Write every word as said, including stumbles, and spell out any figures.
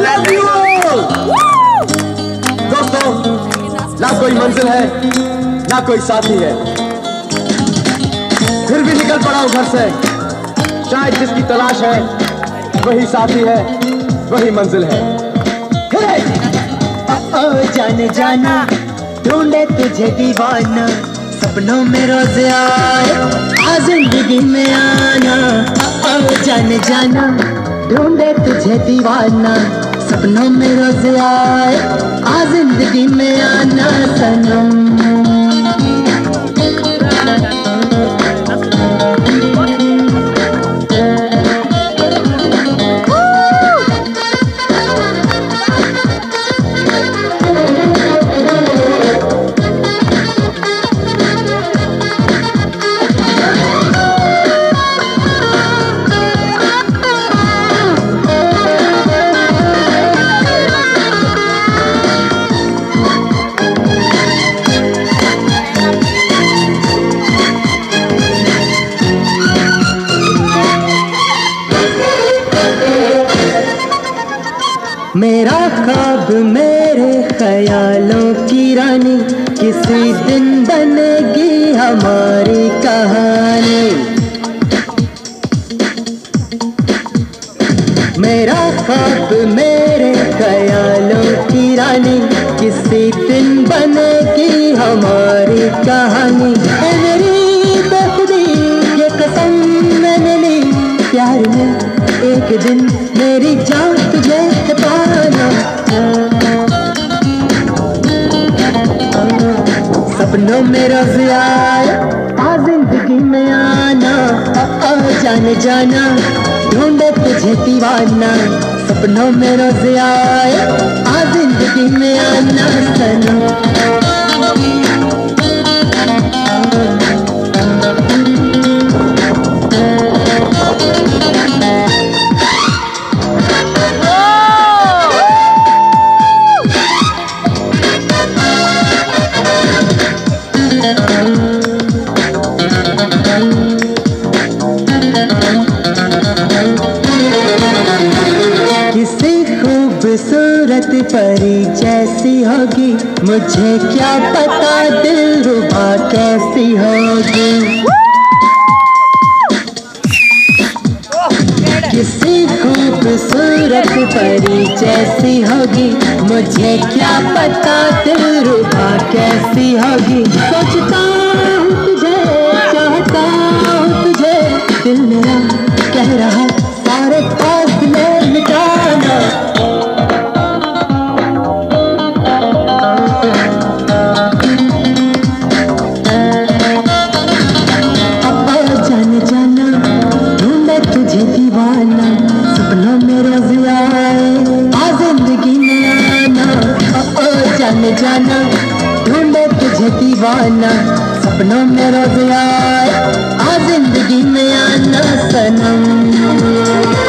love you all. दोस्तों, ना कोई मंजिल है ना कोई साथी है, फिर भी निकल पड़ा हूं घर से। शायद जिसकी तलाश है वही साथी है, वही मंजिल है। ओ जाने जाना ढूंढे तुझे दीवाना, सपनों में रोज आए आ जिंदगी में आना। ओ जाने जाना ढूंढे तुझे दीवाना, सपनों में रोज आए आ जिंदगी में आना सनम। मेरा ख्वाब मेरे ख्यालों की रानी, किसी दिन बनेगी हमारी कहानी। मेरा ख्वाब मेरे ख्यालों की रानी, किसी दिन बनेगी हमारी कहानी। ऐ मेरी बेखुदी ये कसम मैंने ली, प्यार में एक दिन मेरी जान तुझे पाना। सपनों में रोज आए आ जिंदगी में आना। ओ जाने जाना ढूंढे तुझे दीवाना, सपनों में रोज आए आ जिंदगी में आना सनम। खूबसूरत परी जैसी होगी, मुझे क्या पता दिलरुबा कैसी होगी। किसी खूबसूरत परी जैसी होगी, मुझे क्या पता दिलरुबा कैसी होगी। सोचता हूँ तुझे, चाहता हूँ तुझे, दिल मेरा कह रहा सारे फासले मिटाना। सपनों में रोज आए आ जिंदगी में आना। ओ जाने जाना ढूंढे तुझे दीवाना, सपनों में रोज आए आ जिंदगी में आना सनम।